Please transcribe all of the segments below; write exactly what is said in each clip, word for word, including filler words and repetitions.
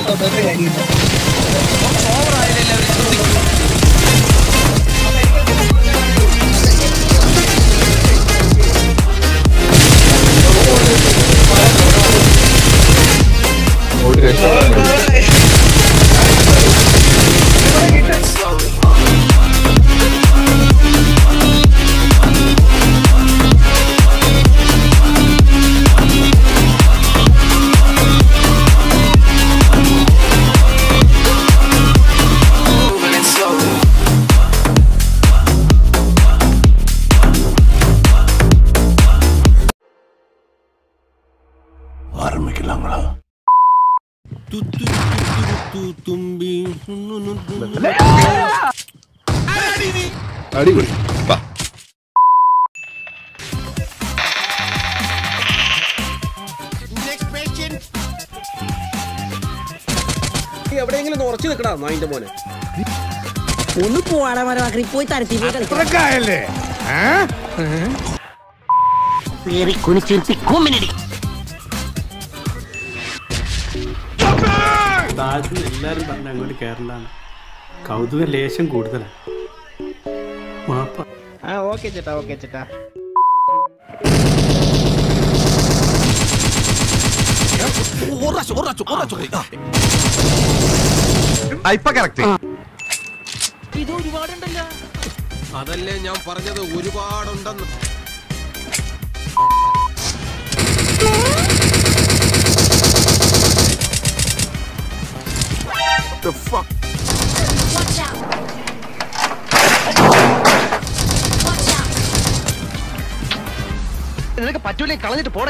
അടിപൊളി. എവിടെയെങ്കിലും ഉറച്ചു നിൽക്കടാ നായിന്റെ മോനെ. ഒന്ന് പോവാടാ മരമാക്കി പോയി തരത്തി എല്ലാരും പറഞ്ഞ അങ്ങോട്ട് കേരളാണ്. കൗതുക ലേശം കൂടുതലാണ്. ആ ഓക്കെ ചേട്ടാ ഓക്കെ ചേട്ടാ. ഇത് ഒരുപാടുണ്ടല്ലോ. അതല്ലേ ഞാൻ പറഞ്ഞത്, ഒരുപാടുണ്ടെന്ന്. The fuck? Watch out. Watch out. നിനക്ക് പറ്റൂലേ, കളഞ്ഞിട്ട് പോടേ.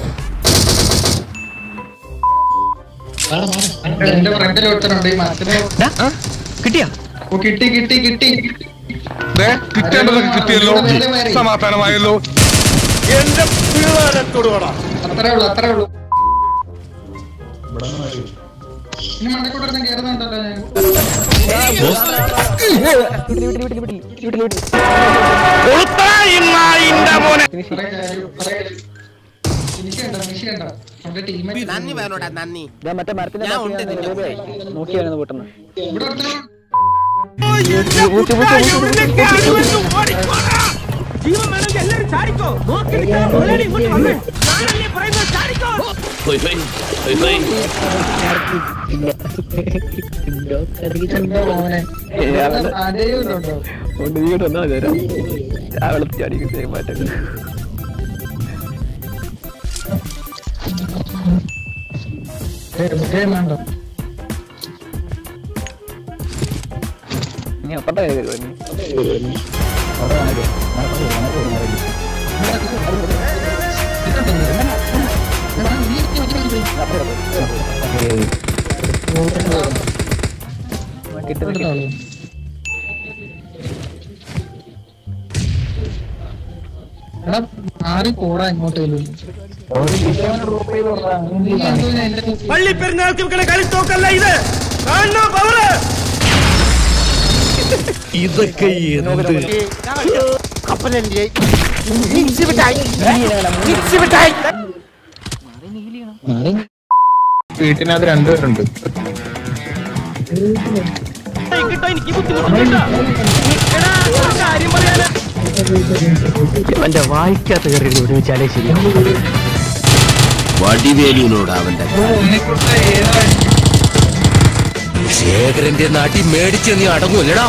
എന്റെ ഫ്രണ്ടിൽ ഒരുത്തനുണ്ട് ഈ മരത്തിനെ. കിട്ടിയാ? കിട്ടി കിട്ടി കിട്ടി കിട്ടേണ്ടതൊക്കെ കിട്ടിയല്ലോ, സമാധാനമായല്ലോ. എന്റെ പിള്ളേരത്തോട് വേടാ. അത്രേ ഉള്ളു അത്രേ ഉള്ളു. ഇനി മണ്ടക്കൂട്ടം കയറുന്നുണ്ടല്ലോ ഞാൻ. നന്ദി വേണോടാ നന്ദി. മറ്റേ മരത്തിന്റെ നോക്കിയായിരുന്നു പൊട്ടുന്നത്. ആരും പോടാ ഇങ്ങോട്ട്. പള്ളിപ്പെരുന്നാൾക്ക് കളിത്തോക്കല്ല ഇത്. ഇതൊക്കെ വീട്ടിനകത്ത് രണ്ടുപേരുണ്ട്. അവന്റെ വായിക്കാത്ത കയറി ഒരുമിച്ചാലേ ശരിയാവും. വടിവേലിനോട് അവന്റെ ശേഖരന്റെ നാട്ടിൽ മേടിച്ച് നീ അടങ്ങൂല്ലടാ.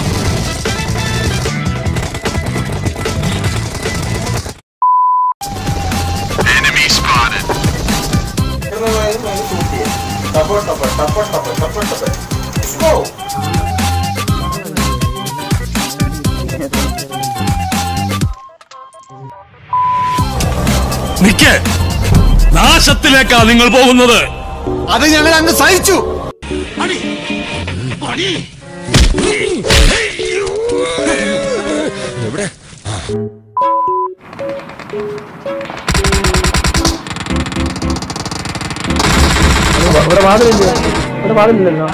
നിക്ക്, നാശത്തിലേക്കാ നിങ്ങൾ പോകുന്നത്. അത് ഞങ്ങൾ അങ്ങ് സഹിച്ചു. എവിടെ ഇവിടെ വാതിലില്ല, ഇവിടെ വാതിലില്ലല്ലോ.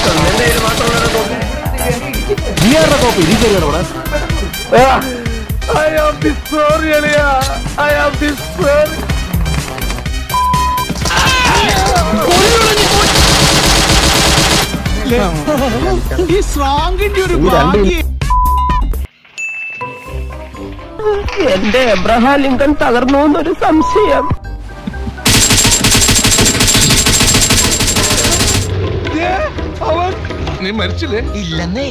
നീ ആരുടെ കോപ്പി? നീ ശരിയാണോ ഇവിടെ? I am this sorry, Elia. I am this sorry. ഈ സ്ട്രോങ്ങിന്റെ ഒരു ഭാഗ്യം. എന്റെ എബ്രഹാം ലിങ്കൺ തകർന്നു എന്നൊരു സംശയം. നീ മരിച്ചില്ലേ? ഇല്ലെന്നേ.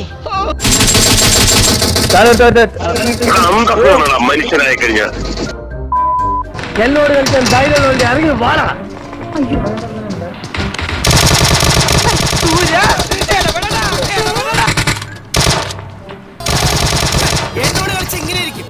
മനുഷ്യനായി കഴിഞ്ഞാൽ എന്നോട് കളിക്കാൻ ധൈര്യമുള്ള ഇറങ്ങി വാടാ. എന്നോട് കളിച്ച് ഇങ്ങനെ ഇരിക്കും.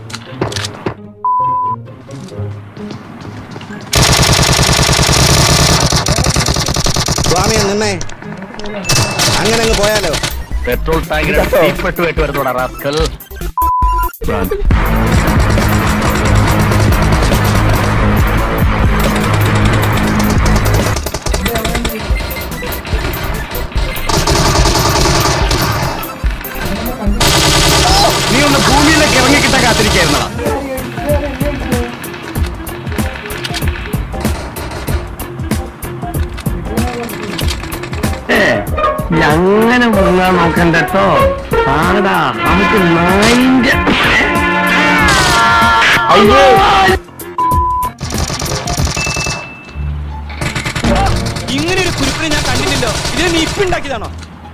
സ്വാമിയെ നിന്നേ, അങ്ങനെ അങ്ങ് പോയാലോ? പെട്രോൾ ടാങ്കിന് തീപ്പെട്ടു വെട്ട് വരുന്നോടാ റാസ്കൽ. നീ ഒന്ന് ഭൂമിയിലേക്ക് ഇറങ്ങിക്കിട്ട കാത്തിരിക്കായിരുന്നോ? അങ്ങനെ മുങ്ങാൻ നോക്കണ്ട കേട്ടോ. ആടാ നമുക്ക് നായിന്റെ ഇങ്ങനെ ഒരു കുരുപ്പിനെ ഞാൻ കണ്ടിട്ടില്ലോ. ഇതിനെ നീ ഇപ്പിണ്ടാക്കിയതാണോ?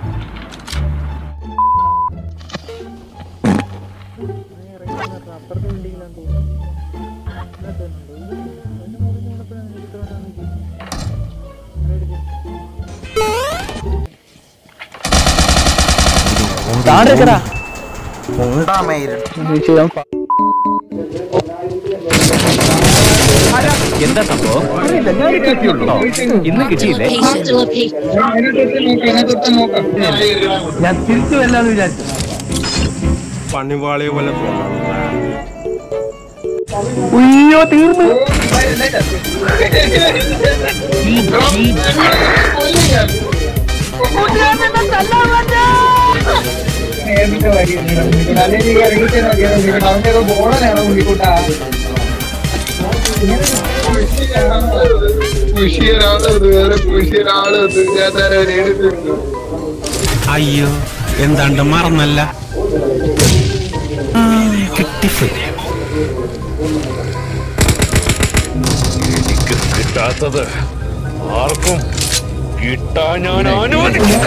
എന്താ സംഭവം? ഇന്ന് കിട്ടിയില്ലേ? ഞാൻ തിരിച്ചു വല്ലാന്ന് വിചാരിച്ചു. പണിവാളിയെ പോലെ ഉയ്യോ തീർന്നു. അയ്യോ എന്താണ്ട് മറന്നല്ല. കിട്ടിപ്പോയി. എനിക്ക് കിട്ടാത്തത് ആർക്കും കിട്ടാൻ ഞാൻ അനുവദിക്കില്ല.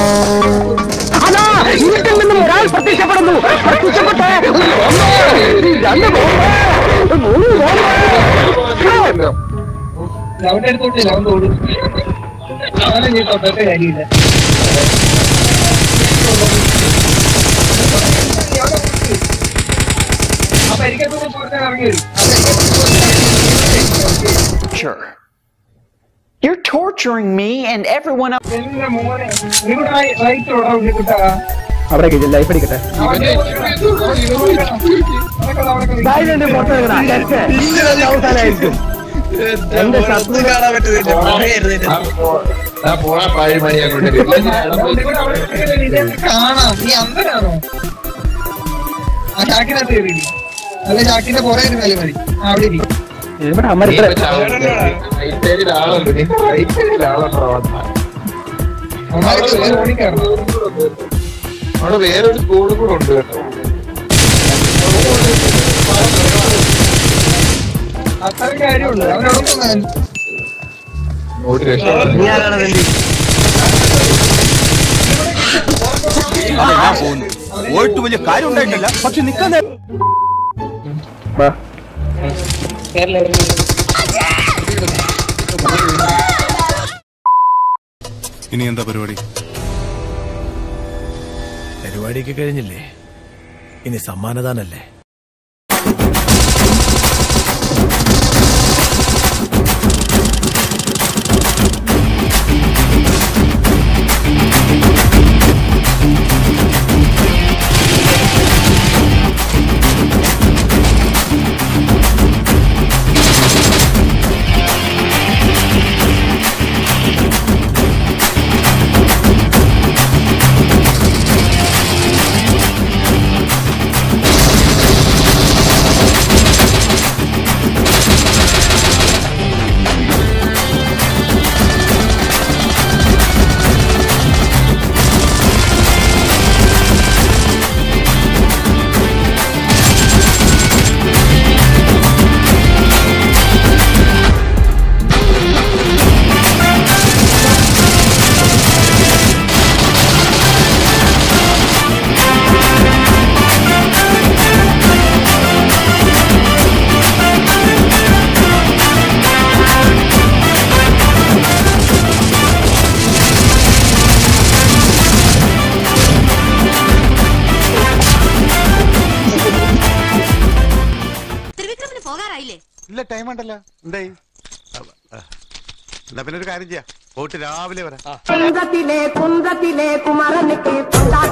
വീട്ടിൽ നിന്നും ഒരാൾ പ്രത്യക്ഷപ്പെടുന്നു. പ്രത്യക്ഷപ്പെട്ടേ രണ്ട് മൂന്ന് ലൗണ്ട് എടുത്തോട്ട് ലൗണ്ട് ഓടും. അവനെ നീ തൊട്ടത്തെ കാര്യമില്ല. അപ്പൊ എനിക്കൊന്നും പുറത്തെ ഇറങ്ങി വരും. You're torturing me and everyone else. എന്റെ മോനെ നിങ്ങളുടെ റൈറ്റ് ഓടാ ഉണ്ണിക്കുട്ടാ. അവിടെ ലൈഫ് അടിക്കട്ടെ. അവസാനായിരിക്കും എന്റെ ശത്രു കാണാൻ പറ്റുന്നില്ല. കാണാം. നീ അന്തരാണോ? ആ ചാക്കിനകത്ത് കയറി അല്ല, ചാക്കിന്റെ പുറകെ ഇരുന്നാലും മതി. അവിടെ ഇരി. ഇവിടെ അമ്മ അവിടെ വേറൊരു സ്കൂൾ കൂടെ ഉണ്ട് കേട്ടോ. അത്ര കാര്യമുള്ളൂ. അവനോട് പോയിട്ട് വലിയ കാര്യം ഉണ്ടായിട്ടില്ല. പക്ഷെ നിക്കാൻ ഇനി എന്താ പരിപാടി? പരിപാടിയൊക്കെ കഴിഞ്ഞില്ലേ? ഇനി സമ്മാനദാനല്ലേ? വേണ്ടല്ലോ. എന്തായി? എന്നാ പിന്നെ ഒരു കാര്യം ചെയ്യാം, പോയിട്ട് രാവിലെ വരാം. കുന്തത്തിലെ കുന്തത്തിലെ കുമരനുക്ക്